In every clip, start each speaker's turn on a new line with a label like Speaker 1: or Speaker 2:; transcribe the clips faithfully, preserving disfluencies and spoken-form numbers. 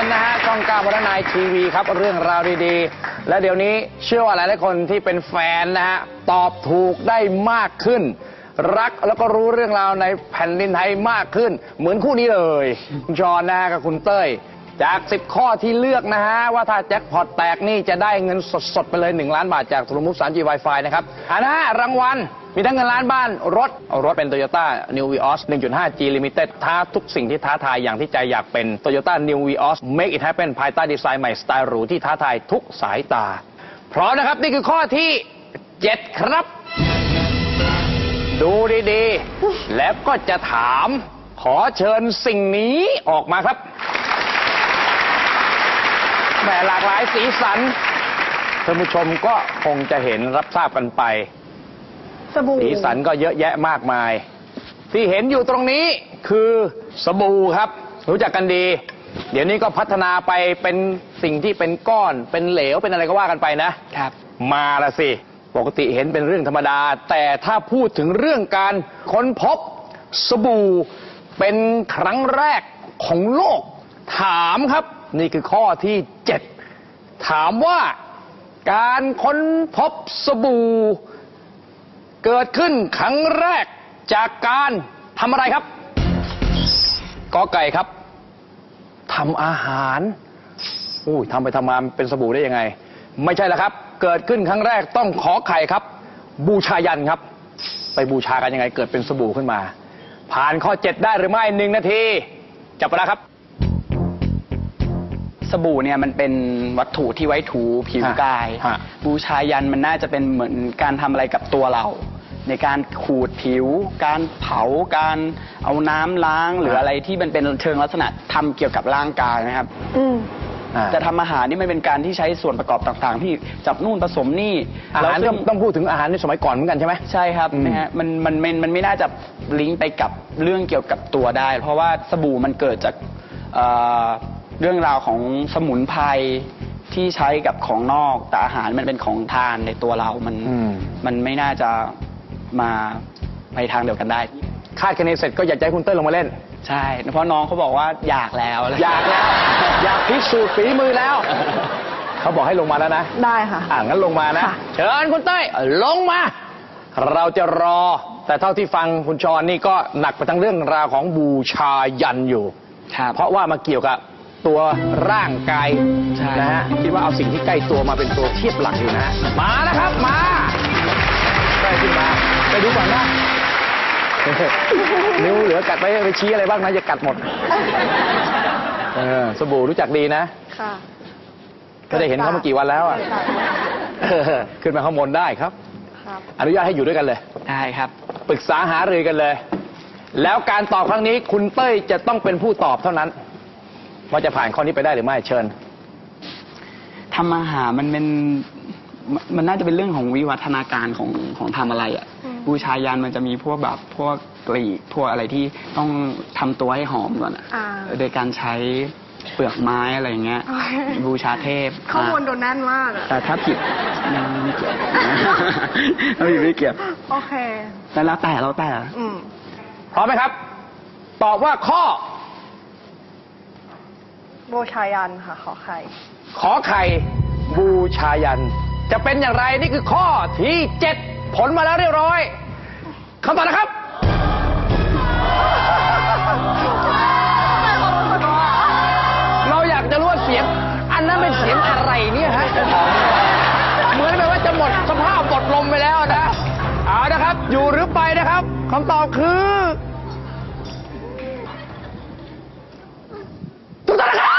Speaker 1: ย็นนะฮะช่องเก้า วัฒนายทีวีครับเรื่องราวดีๆและเดี๋ยวนี้เชื่อว่าหลายๆคนที่เป็นแฟนนะฮะตอบถูกได้มากขึ้นรักแล้วก็รู้เรื่องราวในแผ่นดินไทยมากขึ้นเหมือนคู่นี้เลยคุณชอนนะฮะกับคุณเต้ยจากสิบข้อที่เลือกนะฮะว่าถ้าแจ็คพอตแตกนี่จะได้เงินสดๆไปเลยหนึ่งล้านบาทจากโทรมุก สามจี Wi-Fi นะครับอันนะฮะรางวัลมีทั้งเงินล้านบ้านรถรถเป็น Toyota New Vios หนึ่งจุดห้า จี Limited ท้าทุกสิ่งที่ท้าทายอย่างที่ใจอยากเป็น Toyota New Vios Make it happen ภายใต้ดีไซน์ใหม่สไตล์หรูที่ท้าทายทุกสายตาพร้อมนะครับนี่คือข้อที่เจ็ดครับดูดีๆแล้วก็จะถามขอเชิญสิ่งนี้ออกมาครับแหมหลากหลายสีสันท่านผู้ชมก็คงจะเห็นรับทราบกันไป
Speaker 2: สบู่
Speaker 1: สีสันก็เยอะแยะมากมายที่เห็นอยู่ตรงนี้คือสบู่ครับรู้จักกันดีเดี๋ยวนี้ก็พัฒนาไปเป็นสิ่งที่เป็นก้อนเป็นเหลวเป็นอะไรก็ว่ากันไปนะครับมาละสิปกติเห็นเป็นเรื่องธรรมดาแต่ถ้าพูดถึงเรื่องการค้นพบสบู่เป็นครั้งแรกของโลกถามครับนี่คือข้อที่เจ็ดถามว่าการค้นพบสบู่เกิดขึ้นครั้งแรกจากการทำอะไรครับกอไก่ครับทำอาหารอุ้ยทำไปทำมาเป็นสบู่ได้ยังไงไม่ใช่แล้วครับเกิดขึ้นครั้งแรกต้องขอไข่ครับบูชายันครับไปบูชากันยังไงเกิดเป็นสบู่ขึ้นมาผ่านข้อเจ็ดได้หรือไม่หนึ่งนาทีจับเวลาครับ
Speaker 3: สบู่เนี่ยมันเป็นวัตถุที่ไว้ถูผิวกายบูชายันมันน่าจะเป็นเหมือนการทำอะไรกับตัวเราในการขูดผิวการเผาการเอาน้ำล้างหรืออะไรที่มันเป็นเชิงลักษณะทำเกี่ยวกับร่างกายนะครับแต่ทำอาหารนี่มันเป็นการที่ใช้ส่วนประกอบต่างๆที่จับนู่นผสมนี่
Speaker 1: อาหารต้องต้องพูดถึงอาหารในสมัยก่อนเหมือนกันใช่ไหม
Speaker 3: ใช่ครับนะฮะมันมันมันมันไม่น่าจะลิงก์ไปกับเรื่องเกี่ยวกับตัวได้เพราะว่าสบู่มันเกิดจากเรื่องราวของสมุนไพรที่ใช้กับของนอกแต่อาหารมันเป็นของทานในตัวเรามันมันไม่น่าจะมาไปทางเดียวกันได้
Speaker 1: คาดคะเนเสร็จก็อยากให้คุณเต้ยลงมาเล่น
Speaker 3: ใช่เพราะน้องเขาบอกว่าอยากแล้ว
Speaker 1: อยากแล้วอยากพิสูจน์ฝีมือแล้วเขาบอกให้ลงมาแล้วนะ
Speaker 2: ได้ค่ะ
Speaker 1: อ่างั้นลงมานะเชิญคุณเต้ยลงมาเราจะรอแต่เท่าที่ฟังคุณชอนนี่ก็หนักไปทั้งเรื่องราวของบูชายันอยู่เพราะว่ามาเกี่ยวกับตัวร่างกายนะฮะคิดว่าเอาสิ่งที่ใกล้ตัวมาเป็นตัวเทียบหลักอยู่นะมาแล้วครับมาใกล้ขึ้นมาไปดูก่อนนะนิ้วเหลือกัดไปไปชี้อะไรบ้างนะจะกัดหมดเออสบู่รู้จักดีนะค่ะก็ได้เห็นเขามากี่วันแล้วอ่ะขึ้นมาข้างบนได้ครับอนุญาตให้อยู่ด้วยกันเลย
Speaker 3: ได้ครับ
Speaker 1: ปรึกษาหารือกันเลยแล้วการตอบครั้งนี้คุณเต้ยจะต้องเป็นผู้ตอบเท่านั้นว่าจะผ่านข้อนี้ไปได้หรือไม่เชิญ
Speaker 3: ทำอาหารมันเป็นมันน่าจะเป็นเรื่องของวิวัฒนาการของของทำอะไรอ่ะบูชายันมันจะมีพวกแบบพวกกลีบพวกอะไรที่ต้องทำตัวให้หอมก่อนอ่ะโดยการใช้เปลือกไม้อะไรเงี้ยบูชาเทพ
Speaker 2: ข้อมูลโดนแน่นมาก
Speaker 3: แต่ถ้าผิดไม่เกี่ยวถ้าผิดไม่เกี่ยว
Speaker 2: โอเค
Speaker 3: แต่แล้วแต่แล้วแต่
Speaker 1: พร้อมไหมครับตอบว่าข้อ
Speaker 2: บูชายันค่ะขอไข่
Speaker 1: ขอไข่บูชายันจะเป็นอย่างไรนี่คือข้อที่เจ็ดผลมาแล้วเรียบร้อยคำตอบนะครับเราอยากจะรู้ว่าเสียงอันนั้นเป็นเสียงอะไรเนี่ยฮะเหมือนแบบว่าจะหมดสภาพหมดลมไปแล้วนะเอานะครับอยู่หรือไปนะครับคำตอบคือถูกต้องนะครับ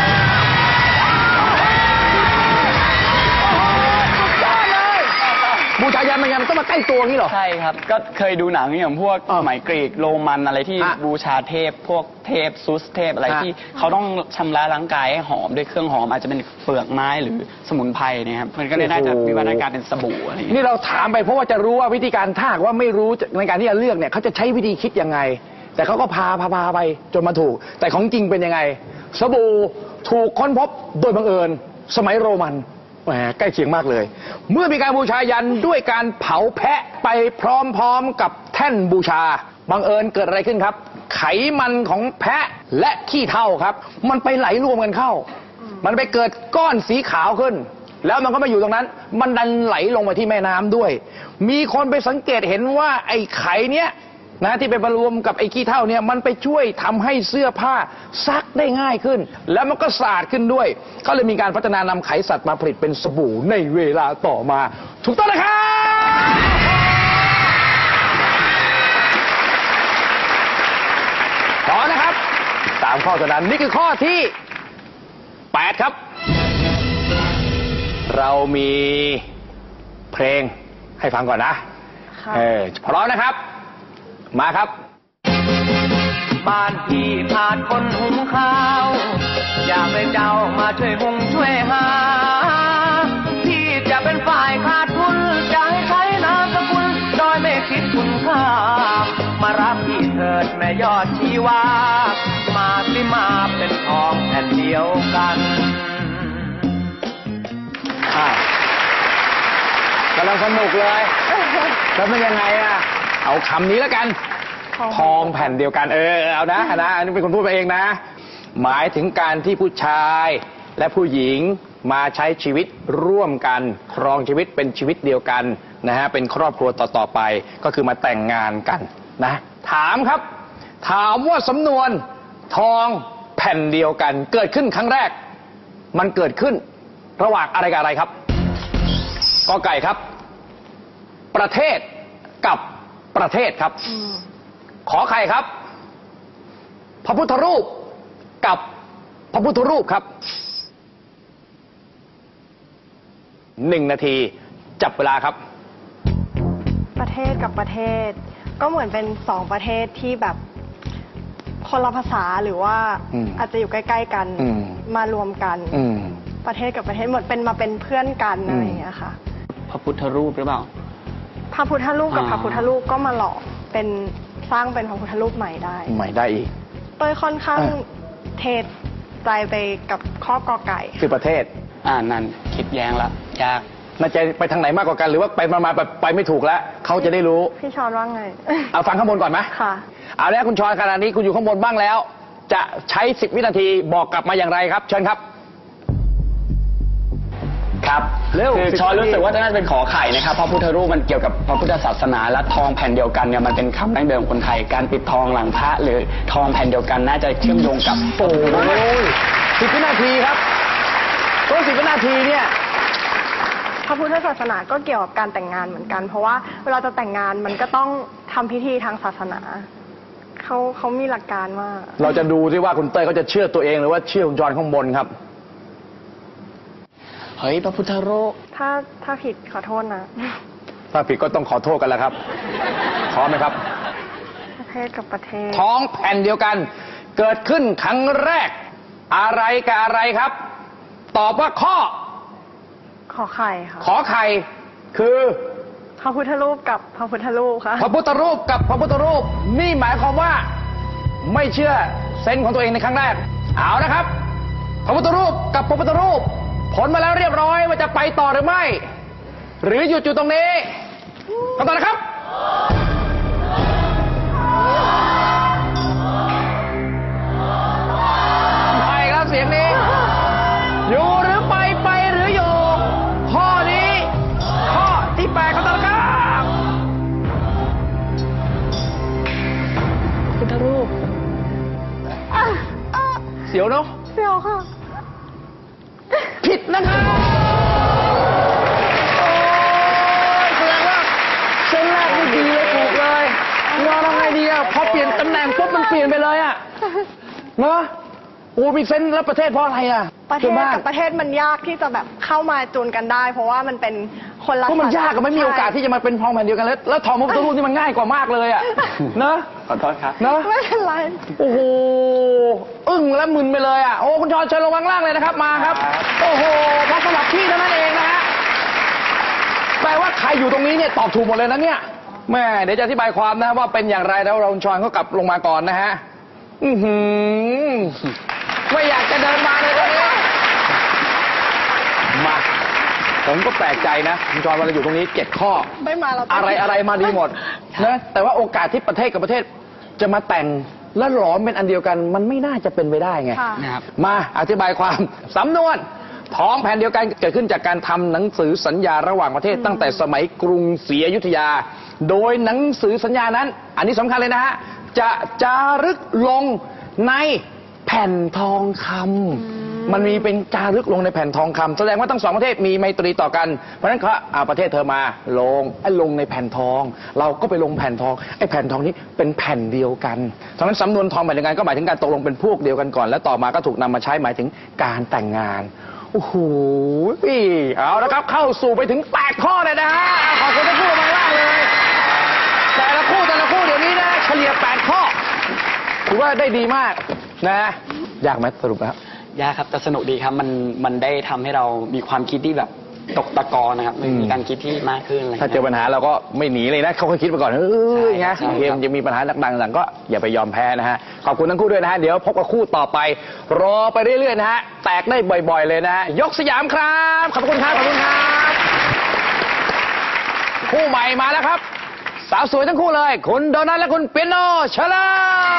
Speaker 1: บูชายันมันยังต้องมาใกล้ตัวงี้หรอ
Speaker 3: ใช่ครับก็เคยดูหนังอย่างพวกสมัยกรีกโรมันอะไรที่บูชาเทพพวกเทพซุสเทพอะไรที่เขาต้องชำระร่างกายให้หอมด้วยเครื่องหอมอาจจะเป็นเปลือกไม้หรือสมุนไพรนะครับมันก็เลยน่าจะวิวัฒนาการเป็นสบู่อะไร
Speaker 1: นี่เราถามไปเพราะว่าจะรู้ว่าวิธีการถ้าว่าไม่รู้ในการที่จะเลือกเนี่ยเขาจะใช้วิธีคิดยังไงแต่เขาก็พาพาพาไปจนมาถูกแต่ของจริงเป็นยังไงสบู่ถูกค้นพบโดยบังเอิญสมัยโรมันแหมใกล้เคียงมากเลยเมื่อมีการบูชายันด้วยการเผาแพะไปพร้อมๆกับแท่นบูชาบังเอิญเกิดอะไรขึ้นครับไขมันของแพะและขี้เถ้าครับ มันไปไหลรวมกันเข้า มันไปเกิดก้อนสีขาวขึ้น แล้วมันก็มาอยู่ตรงนั้น มันดันไหลลงมาที่แม่น้ำด้วย มีคนไปสังเกตเห็นว่าไอ้ไข่เนี้ยนะที่ไปรวมกับไอ้ขี้เถ้าเนี่ยมันไปช่วยทำให้เสื้อผ้าซักได้ง่ายขึ้น แล้วมันก็สะอาดขึ้นด้วยเขาเลยมีการพัฒนานำไขสัตว์มาผลิตเป็นสบู่ในเวลาต่อมา ถูกต้องนะครับต่อนะครับสามข้อเท่านั้นนี่คือข้อที่แปดครับ เรามีเพลงให้ฟังก่อนนะ
Speaker 2: ค่ะ
Speaker 1: เออพร้อมนะครับ มาครับ
Speaker 4: บ้านพี่ขาดคนหุงข้าว อยากให้เจ้ามาช่วยหุงช่วยหา พี่จะเป็นฝ่ายขาดทุนจะให้ใช้นามสกุลโดยไม่คิดคุณค่า มารับพี่เถิดแม่ยอดชีวา มาสิมาเป็นทองแผ่นเดียวกัน
Speaker 1: อ้าวกำลังสนุกเลย แล้วเป็นยังไงอ่ะ เอาคำนี้แล้วกัน ทองแผ่นเดียวกัน เออ เอานะนะ อันนี้เป็นคนพูดมาเองนะ หมายถึงการที่ผู้ชายและผู้หญิงมาใช้ชีวิตร่วมกัน ครองชีวิตเป็นชีวิตเดียวกันนะฮะ เป็นครอบครัวต่อๆไป ก็คือมาแต่งงานกันนะ ถามครับ ถามว่าสำนวนทองแผ่นเดียวกัน เกิดขึ้นครั้งแรก มันเกิดขึ้นระหว่างอะไรกับอะไรครับกอไก่ครับ ประเทศกับประเทศครับ ขอไข่ครับ พระพุทธรูปกับพระพุทธรูปครับหนึ่งนาทีจับเวลาครับ
Speaker 2: ประเทศกับประเทศ ก็เหมือนเป็นสองประเทศที่แบบคนละภาษาหรือว่า
Speaker 1: อืม
Speaker 2: อาจจะอยู่ใกล้ๆกัน
Speaker 1: อืม
Speaker 2: มารวมกัน
Speaker 1: อืม
Speaker 2: ประเทศกับประเทศเหมือนเป็นมาเป็นเพื่อนกัน
Speaker 1: อืม
Speaker 2: อะไรอย่างเงี้ยค่ะ
Speaker 3: พระพุทธรูปหรือเปล่า
Speaker 2: พระพุทธรูปกับ
Speaker 3: อ่า
Speaker 2: พระพุทธรูปก็มาหล่อเป็นสร้างเป็นพระพุทธรูปใหม่ได้
Speaker 1: ใหม่ได้อีก
Speaker 2: เต้ยค่อนข้าง
Speaker 1: อ่า
Speaker 2: เทใจไปกับข้อกอไก่
Speaker 1: คือประเทศ
Speaker 3: อ่านั่นคิดแย้งละยาก
Speaker 1: น่าจะไปทางไหนมากกว่ากัน หรือว่าไปมามาไปไปไม่ถูกแล้วเขาจะได้รู้
Speaker 2: พี่ชอนว่าไง
Speaker 1: เอาฟังข้างบนก่อนไหม
Speaker 2: ค่ะ
Speaker 1: เอาแล้วคุณชอนขณะนี้คุณอยู่ข้างบนบ้างแล้ว จะใช้สิบวินาทีบอกกลับมาอย่างไรครับ เชิญครับ
Speaker 3: ครับ
Speaker 1: เร็ว
Speaker 3: คือ
Speaker 1: สิบ
Speaker 3: ชอย
Speaker 1: นาที
Speaker 3: รู้สึกว่าน่าจะเป็นขอไข่นะครับเพราะพุทธรูปมันเกี่ยวกับพระพุทธศาสนาและทองแผ่นเดียวกันเนี่ยมันเป็นคำดั้งเดิมของคนไทยการปิดทองหลังพระหรือทองแผ่นเดียวกันน่าจะเชื่อมโยงกับ
Speaker 1: โอ้ยสิบวินาทีครับต้นสิบวินาทีเนี่ย
Speaker 2: พระพุทธศาสนาก็เกี่ยวกับการแต่งงานเหมือนกัน เพราะว่าเวลาจะแต่งงานมันก็ต้องทำพิธีทางศาสนา เขาเขามีหลักการว่า
Speaker 1: เราจะดูซิว่าคุณเต้ยเขาจะเชื่อตัวเองหรือว่าเชื่อคุณจอนข้างบนครับ
Speaker 3: เฮ้ยพระพุทธรูป
Speaker 2: ถ้าถ้าผิดขอโทษนะ
Speaker 1: ถ้าผิดก็ต้องขอโทษกันแล้วครับพร้อมไหมครับ
Speaker 2: ประเทศกับประเทศ
Speaker 1: ท้องแผ่นเดียวกัน เกิดขึ้นครั้งแรก อะไรกับอะไรครับ ตอบว่าข้อ
Speaker 2: ขอไข่ค่ะ
Speaker 1: ขอไข่คือ
Speaker 2: พระพุทธรูปกับพระพุทธรูปค่ะ
Speaker 1: พระพุทธรูปกับพระพุทธรูป นี่หมายความว่า ไม่เชื่อเซนส์ของตัวเองในครั้งแรก เอานะครับ พระพุทธรูปกับพระพุทธรูป ผลมาแล้วเรียบร้อยว่าจะไปต่อหรือไม่ หรือหยุดอยู่ตรงนี้คำตอบนะครับ ไปครับเสียงนี้ อยู่หรือไปไปหรืออยู่ ข้อนี้ ข้อที่แปดคำตอบนะครับ
Speaker 3: พุทธรูป
Speaker 1: เสียวเนาะ
Speaker 2: เสี่ยวค่ะ
Speaker 1: ผิดนะครับโอ้ยแสดงว่าเส้นแรกไม่ดีเลยถูกเลยเราทำไงดีอะพอเปลี่ยนตำแหน่งปุ๊บมันเปลี่ยนไปเลยอะเนาะโอ้มีเส้นแล้วประเทศเพราะอะไรอะ
Speaker 2: ประเทศ
Speaker 1: ส่วนมาก
Speaker 2: กับประเทศมันยากที่จะแบบเข้ามาจูนกันได้ เพราะว่ามันเป็นคนละ
Speaker 1: ก็มันยากก็ไม่มีโอกาส
Speaker 2: ใช่
Speaker 1: ที่จะมาเป็นทองแผ่นเดียวกันแล้วแล้วทองพระพุทธรูปนี่มันง่ายกว่ามากเลยอะเนอะ
Speaker 3: ขอโทษครับ
Speaker 1: เนอะ
Speaker 2: ไม่เป็นไร
Speaker 1: โอ้โห อึ้งและมึนไปเลยอ่ะ โอ้ คุณชอนเชิญลงวางล่างเลยนะครับ มาครับ โอ้โหพอสลับที่เท่านั้นเองนะฮะ แปลว่าใครอยู่ตรงนี้เนี่ยตอบถูกหมดเลยนะเนี่ย แม่เดี๋ยวจะอธิบายความนะว่าเป็นอย่างไรแล้วเราคุณชอนก็กลับลงมาก่อนนะฮะ อือหือไม่อยากจะเดินมาเลยตรงนี้ มา ผมก็แปลกใจนะคุณชอนเวลาอยู่ตรงนี้เจ็ดข้อ
Speaker 2: ไม่มาเรา
Speaker 1: อะไรอะไรมาดีหมดนะแต่ว่าโอกาสที่ประเทศกับประเทศจะมาแต่งและหลอมเป็นอันเดียวกันมันไม่น่าจะเป็นไปได้ไง
Speaker 2: ค่ะ
Speaker 3: นะครับ
Speaker 1: มาอธิบายความ สำนวนทองแผ่นเดียวกันเกิดขึ้นจากการทำหนังสือสัญญาระหว่างประเทศตั้งแต่สมัยกรุงศรีอยุธยา โดยหนังสือสัญญานั้น อันนี้สำคัญเลยนะฮะจะจารึกลงในแผ่นทองคำมันมีเป็นจารึกลงในแผ่นทองคำแสดงว่าทั้งสองประเทศมีไมตรีต่อกันเพราะฉะนั้นเขาเอาประเทศเธอมาลงไอ้ลงในแผ่นทอง เราก็ไปลงแผ่นทองไอ้แผ่นทองนี้เป็นแผ่นเดียวกันฉะนั้นสำนวนทองแผ่นเดียวกันก็หมายถึงการตกลงเป็นพวกเดียวกันก่อนแล้วต่อมาก็ถูกนำมาใช้หมายถึงการแต่งงานโอ้โหเอาละครับเข้าสู่ไปถึงแปดข้อเลยนะฮะขอบคุณทั้งคู่มากๆเลยแต่ละคู่แต่ละคู่เดี๋ยวนี้นะเฉลี่ยแปดข้อถือว่าได้ดีมากนะยากไหมสรุปแล้ว
Speaker 3: ยากครับแต่สนุกดีครับมันมันได้ทำให้เรามีความคิดที่แบบตกตะกอนนะครับมีการคิดที่มากขึ้นอะไร
Speaker 1: ถ้าเจอปัญหาเราก็ไม่หนีเลยนะเขาก็คิดไปก่อนเฮ้ยนะเกมจะมีปัญหาดังๆหลังก็อย่าไปยอมแพ้นะฮะขอบคุณทั้งคู่ด้วยนะฮะเดี๋ยวพบกับคู่ต่อไปรอไปเรื่อยๆนะฮะแตกได้บ่อยๆเลยนะฮะยกสยามครับขอบคุณครับขอบคุณครับคู่ใหม่มาแล้วครับสาวสวยทั้งคู่เลยคุณโดนัทและคุณเปียโนเชญเลย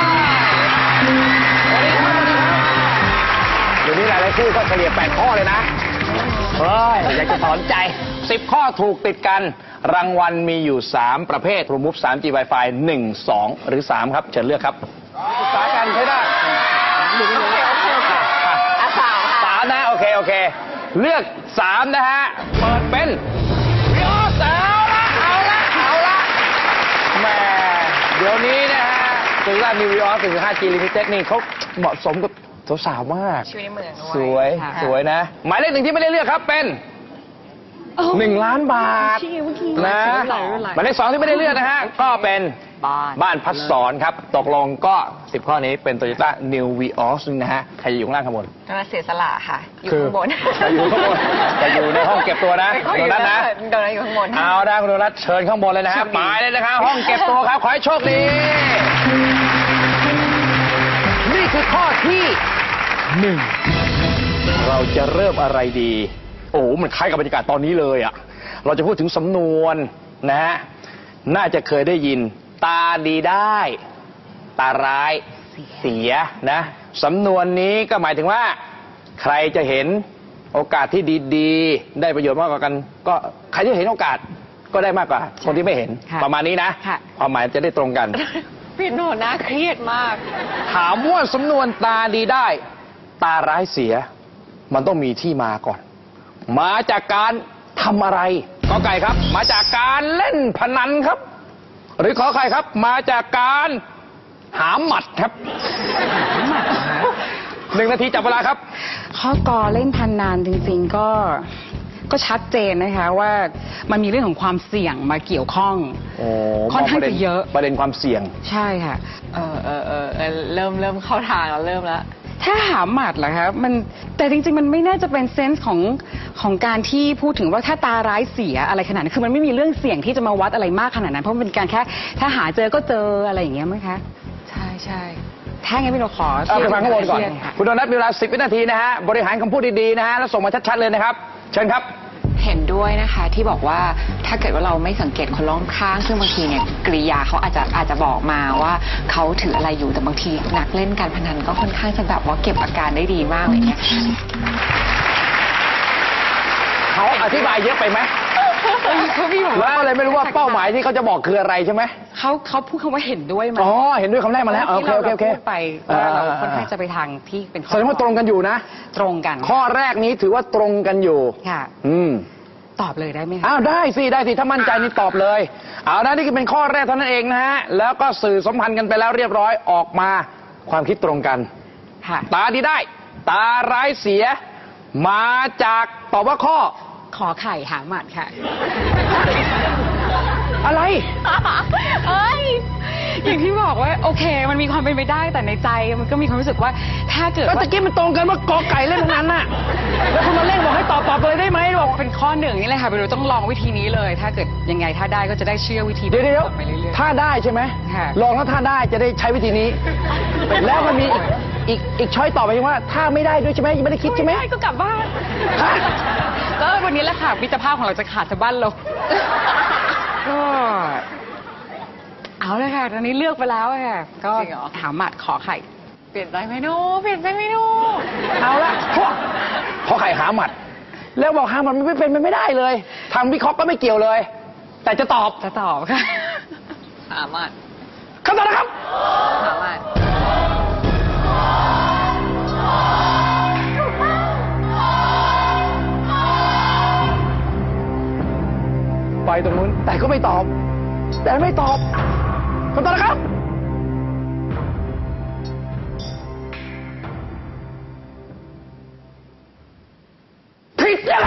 Speaker 1: เดี๋ยวนี้หลายๆคู่ก็เฉลี่ยแปดข้อเลยนะเฮ้ยอยากจะสอนใจสิบข้อถูกติดกันรางวัลมีอยู่สามประเภท True Move ทรีจี Wi-Fi หนึ่ง สองหรือสามครับเชิญเลือกครับศึกษากันใช้ได้สามนะโอเคโอเคเลือกสามนะฮะเปิดเป็นวิโอสเอาละเอาละเอาละแหมเดี๋ยวนี้นะฮะคือว่านิววิโอถึง ห้าจี Limited นี่เขาเหมาะสมกับสาวๆมาก
Speaker 5: ชีวิตในเมือง
Speaker 1: สวยสวยนะหมายเลขหนึ่งที่ไม่ได้เลือกครับเป็นหนึ่งล้านบาทนะหมายเลขสองที่ไม่ได้เลือกนะฮะก็เป็น
Speaker 5: บ้าน
Speaker 1: บ้านพัดสอนครับตกลงก็สิบข้อนี้เป็น Toyota New Vios นะฮะใครอยู่ข้างล่างข้างบน
Speaker 5: กำลังเสียสละค่ะ อยู่
Speaker 1: คือ
Speaker 5: ข้างบน
Speaker 1: จะอยู่ข้างบนจะอยู่ในห้องเก็บตัวนะ
Speaker 5: ไม่ค่อย
Speaker 1: โดนัทนะ
Speaker 5: โดนัทอยู่ข้างบน
Speaker 1: เอาได้คุณโดนัทเชิญข้างบนเลยนะฮะ
Speaker 5: โชคดี
Speaker 1: ไปเลยนะครับห้องเก็บตัวครับขอให้โชคดีนี่คือข้อที่หนึ่งเราจะเริ่มอะไรดี โอ้มันคล้ายกับบรรยากาศตอนนี้เลยอ่ะเราจะพูดถึงสำนวนนะฮะน่าจะเคยได้ยินตาดีได้ตาร้ายเสียนะสำนวนนี้ก็หมายถึงว่าใครจะเห็นโอกาสที่ดีๆได้ประโยชน์มากกว่ากันก็ใครที่เห็นโอกาสก็ได้มากกว่าคนที่ไม่เห็น
Speaker 5: ค่ะ
Speaker 1: ประมาณนี้นะ
Speaker 5: ค่ะ
Speaker 1: ความหมายจะได้ตรงกัน
Speaker 5: พี่โนน่าเครียดมาก
Speaker 1: ถามว่าสำนวนตาดีได้ตาร้ายเสียมันต้องมีที่มาก่อน มาจากการทำอะไรกอไก่ครับ มาจากการเล่นพนันครับ หรือขอไข่ครับ มาจากการหาหมัดครับหนึ่งนาทีจับเวลาครับ
Speaker 6: ข้อกอเล่นพันนานจริงๆก็ก็ชัดเจนนะคะว่ามันมีเรื่องของความเสี่ยงมาเกี่ยวข้อง
Speaker 1: โอ้
Speaker 6: ค่อนข้างจะเยอะ
Speaker 1: ประเด็นความเสี่ยง
Speaker 6: ใช่ค่ะ
Speaker 5: เออเออเออเออเริ่มเริ่มเข้าทางแล้วเริ่มแล้ว
Speaker 6: ถ้าหาหมัดเหรอคะมันแต่จริงๆมันไม่น่าจะเป็นเซนส์ของของการที่พูดถึงว่าถ้าตาร้ายเสียอะไรขนาดนั้นคือมันไม่มีเรื่องเสี่ยงที่จะมาวัดอะไรมากขนาดนั้นเพราะมันเป็นการแค่ถ้าหาเจอก็เจออะไรอย่างเงี้ยมั้งคะ
Speaker 5: ใช่ใช่
Speaker 6: ถ้างั้นพี่เราขอ
Speaker 1: เอาไปฟังข้างบนก่อน
Speaker 6: เชื่ค่ะ
Speaker 1: คุณโดนัทมีเวลาสิบวินาทีนะฮะบริหารคำพูดดีๆนะฮะแล้วส่งมาชัดๆเลยนะครับเชิญครับ
Speaker 5: เห็นด้วยนะคะที่บอกว่าถ้าเกิดว่าเราไม่สังเกตคนรอบข้าง ซึ่งบางทีเนี่ยกริยาเขาอาจจะอาจจะบอกมาว่าเขาถืออะไรอยู่แต่บางทีนักเล่นการพนันก็ค่อนข้างจะแบบว่าเก็บอาการได้ดีมากเลยเนี่ย
Speaker 1: เขาอธิบายเยอะไปไหม
Speaker 6: เขาพี่บอก
Speaker 1: แล้ว
Speaker 6: ว่า
Speaker 1: ก็เลยไม่รู้ว่าเป้าหมายที่เขาจะบอกคืออะไรใช่ไหม
Speaker 6: เขาเขาพูดคำว่าเห็นด้วยไหม
Speaker 1: อ๋อเห็นด้วยคำแรกมาแล้วโอเคโอเคโอเค
Speaker 6: ที่ราพูดไปว่าเราค่อนข้างจะไปทางที่เป็นข้อ
Speaker 1: แสดงว่าตรงกันอยู่นะ
Speaker 6: ตรงกัน
Speaker 1: ข้อแรกนี้ถือว่าตรงกันอยู่
Speaker 6: ค่ะ
Speaker 1: อืม
Speaker 6: ตอบเลยได้ไหมคะ
Speaker 1: อ้าวได้สิได้สิถ้ามั่นใจนี่ตอบเลย เอานะนี่คือเป็นข้อแรกเท่านั้นเองนะฮะแล้วก็สื่อสัมพันธ์กันไปแล้วเรียบร้อยออกมาความคิดตรงกัน
Speaker 6: ค่ะ
Speaker 1: ตาดีได้ ตาร้ายเสีย มาจากตอบว่าข้อ
Speaker 6: ขอไข่หาหมัดค่ะ
Speaker 1: อะไร
Speaker 6: เอ้ย อย่างที่บอกว่าโอเค มันมีความเป็นไปได้แต่ในใจมันก็มีความรู้สึกว่าถ้าเกิด
Speaker 1: ก็
Speaker 6: ว่า
Speaker 1: ตะกี้มันตรงกันว่ากอไก่เล่นตรงนั้นน่ะแล้วคุณมาเล่นบอกให้ตอบตอบเลยได้ไหมบอก
Speaker 6: เป็นข้อหนึ่งนี่เลยค่ะไปดูต้องลองวิธีนี้เลย ถ้าเกิดยังไงถ้าได้ก็จะได้เชื่อวิธี
Speaker 1: เดี๋ยวเดี๋ยว
Speaker 6: ต่อไปเรื่อยๆ
Speaker 1: ถ้าได้ใช่ไหม
Speaker 6: ค่ะ
Speaker 1: ลองแล้วถ้าได้จะได้ใช้วิธีนี้ แล้วมันมีอีกอีกอีกช้อยต่อไปว่าถ้าไม่ได้ด้วยใช่ไหมยังไม่ได้คิดใช่ไหม
Speaker 6: ไม่ได้ก็กลับบ้าน
Speaker 1: ฮะ
Speaker 6: ก็วันนี้แหละค่ะมิตรภาพของเราจะขาดสะบั้นลงก็เอาเลยค่ะตอนนี้เลือกไปแล้วอะค่ะก็
Speaker 5: จริงเหรอ
Speaker 6: ถามหมัดขอไข่
Speaker 5: เปลี่ยนใจไหมหนูเปลี่ยนใจไหมหนู
Speaker 1: เอาละเพราะขอไข่หาหมัด แล้วบอกหาหมัดมันไม่เป็นไปไม่ได้เลยทางวิเคราะห์ก็ไม่เกี่ยวเลย แต่จะตอบ
Speaker 6: จะตอบค่ะ
Speaker 5: สามารถ
Speaker 1: คำตอบนะครับ
Speaker 5: สามารถ
Speaker 1: ไปตรงนู้นแต่ก็ไม่ตอบ แต่ไม่ตอบคำตอบนะครับผิดแล้ว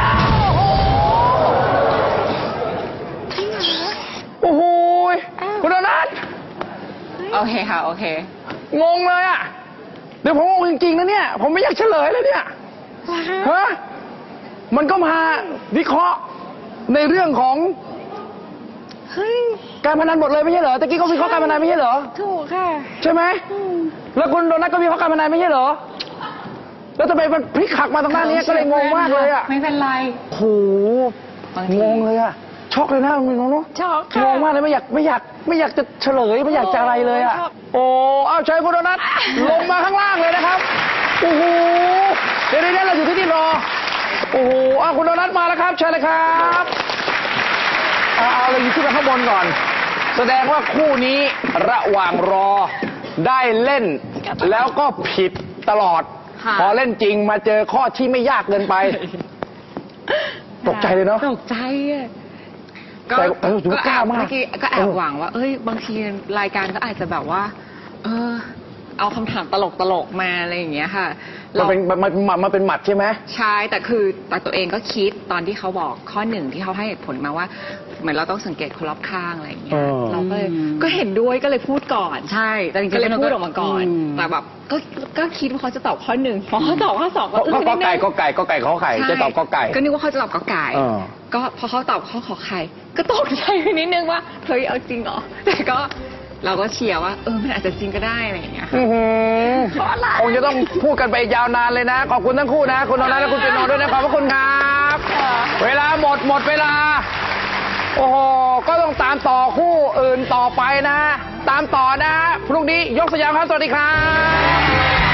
Speaker 1: โอ้โหคุณอนันต์
Speaker 5: โอเคค่ะ โอเค
Speaker 1: งงเลยอ่ะเดี๋ยวผมงงจริงๆนะเนี่ย ผมไม่อยากเฉลยเลยเนี่ยฮะมันก็มาวิเคราะห์ในเรื่องของ
Speaker 6: เฮ้ย
Speaker 1: การพนันหมดเลยไม่ใช่เหรอตะกี้ก็วิเคราะห์การพนันไม่ใช่เหรอ
Speaker 6: ถูกค่ะ
Speaker 1: ใช่ไหมแล้วคุณโดนัทก็วิเคราะห์การพนันไม่ใช่เหรอแล้วทำไมมันพลิกหักมาตรงด้านนี้ก็เลยงงมากเลยอ่ะ
Speaker 5: ไม่เป็นไร
Speaker 1: โอ้โห
Speaker 5: บางที
Speaker 1: งงเลยอ่ะช็อกเลยนะมึงเนาะ
Speaker 6: ช็อกค่ะ
Speaker 1: งงมากเลยไม่อยากไม่อยากไม่อยากจะเฉลยไม่อยากจะอะไรเลยอ่ะ
Speaker 6: โอ้ช็อก
Speaker 1: โอ้เอาเชิญคุณโดนัทลงมาข้างล่างเลยนะครับโอ้โหเดี๋ยวนี้เราอยู่ที่นี่รอโอ้โหเอาคุณโดนัทมาแล้วครับเชิญเลยครับเอาเอาเลยอยู่ที่ข้างบนก่อน แสดงว่าคู่นี้ระหว่างรอได้เล่น แล้วก็ผิดตลอด
Speaker 5: ค่ะ
Speaker 1: พอเล่นจริงมาเจอข้อที่ไม่ยากเกินไป ตกใจเลยเนาะ
Speaker 6: ตกใจอะ
Speaker 1: แต่แต่ถือว่ากล้ามาก
Speaker 5: เมื่อกี้ก็แอบหวังว่า เอ้ย บางทีรายการก็อาจจะแบบว่า เออ เอาคำถามตลกตลกๆมาอะไรอย่างเงี้ยค่ะ
Speaker 1: มันเป็นมันมันมันเป็นหมัดใช่ไหม
Speaker 5: ใช่แต่คือแต่ตัวเองก็คิดตอนที่เขาบอกข้อหนึ่งที่เขาให้เหตุผลมาว่า เหมือนเราต้องสังเกตคนรอบข้างอะไรอย่างเงี้ย
Speaker 1: เออ
Speaker 5: เราก็เลยก็เห็นด้วยก็เลยพูดก่อน
Speaker 6: ใช่แต่จริงๆ
Speaker 5: ก็เลย
Speaker 6: แล้ว
Speaker 5: พูดออกมาก่อน
Speaker 6: อืม
Speaker 5: แต่แบบก็ก็คิดว่าเขาจะตอบข้อหนึ่งพอเขาตอบข้อสองก็
Speaker 1: ก็
Speaker 5: อึ้
Speaker 1: ก็
Speaker 5: ง
Speaker 1: ก็
Speaker 5: นิดนึ
Speaker 1: ไก่
Speaker 5: ง
Speaker 1: ก็ไก่ก็ไก่ขอไข่
Speaker 5: ใช่
Speaker 1: จะตอบก็ไก่
Speaker 5: ก็นึกว่าเขาจะตอบก็ไก่
Speaker 1: เออ
Speaker 5: ก็พอเขาตอบข้อขอไข่ก็ตกใจไปนิดนึงว่าเฮ้ยเอาจริงเหรอแต่ก็เราก็เชียร์ว่าเออมันอาจจะจริงก็ได้อะไรอย่างเงี้ยค่ะ
Speaker 1: อื้อหือ
Speaker 5: ขออะไร
Speaker 1: คงจะต้องพูดกันไปยาวนานเลยนะ ขอบคุณทั้งคู่นะ คุณโดนัทและคุณเปียโนด้วยนะขอบพระคุณครับ เวลาหมดหมดเวลา โอ้โห ก็ต้องตามต่อคู่อื่นต่อไปนะ ตามต่อนะ พรุ่งนี้ยกสยามครับ สวัสดีครับ